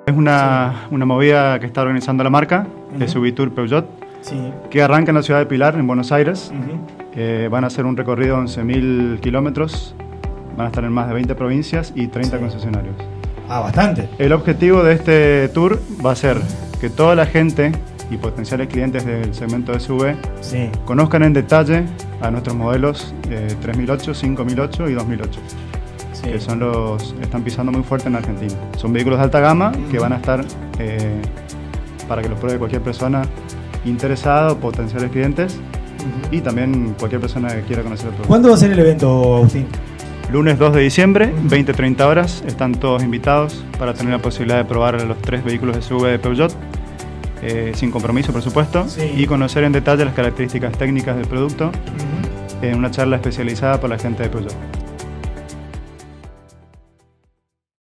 Es una movida que está organizando la marca, de SUV Tour Peugeot, que arranca en la ciudad de Pilar, en Buenos Aires. Van a hacer un recorrido de 11.000 kilómetros, van a estar en más de 20 provincias y 30 concesionarios. Ah, bastante. El objetivo de este tour va a ser que toda la gente y potenciales clientes del segmento de SUV conozcan en detalle a nuestros modelos 3008, 5008 y 2008. Que están pisando muy fuerte en Argentina. Son vehículos de alta gama que van a estar para que los pruebe cualquier persona interesada o potenciales clientes y también cualquier persona que quiera conocer el producto. ¿Cuándo va a ser el evento, Agustín? Lunes 2 de diciembre, 20-30 horas. Están todos invitados para tener la posibilidad de probar los 3 vehículos de SUV de Peugeot, sin compromiso, por supuesto, y conocer en detalle las características técnicas del producto en una charla especializada por la gente de Peugeot.